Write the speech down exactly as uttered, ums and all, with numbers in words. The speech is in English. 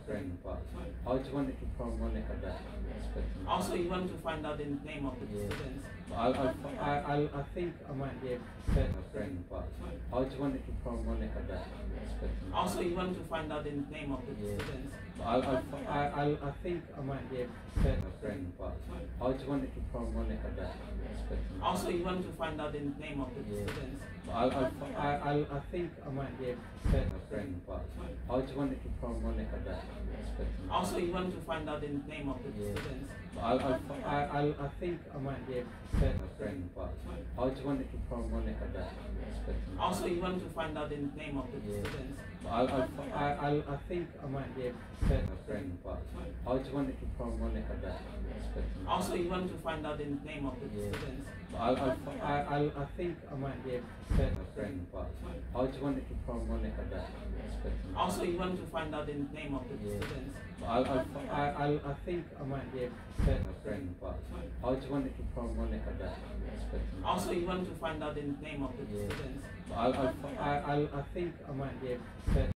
friend, but I just wanted to throw money at that. Also, you want to find out the name of the Yeah. students. I, I, I, I, I think I might be able to tell my friend, but I just wanted to throw money at that. Also, you want to find out the name of the Yeah. students. I, I, I, I, I think I might be able to tell my friend, but I just wanted to throw money at that. Also, you want to find out the name of the Yeah. students. I, I, I, I, I think I might be able to tell my friend, but I just wanted to throw money at that. Also, you want to find out the name of the Yeah. students. I, I, I, I, I think I might be able to tell my friend, but I just wanted to throw money at that. Also, you want to find out the name of the Yeah. students. I, I, I, I, I think I might be able to tell my friend, but I just wanted to throw money at that. Also, you want to find out the name of the Yeah. students. I, I, I, I, I think I might be able to tell my friend, but I just wanted to throw money at that. Also, you want to find out the name of the Yeah. students. I, I, I, I, I think I might be able to tell my friend, but I just wanted to throw money at that. Also, you want to find out the name of the Yeah. students. I, I, I, I, I think I might be able to tell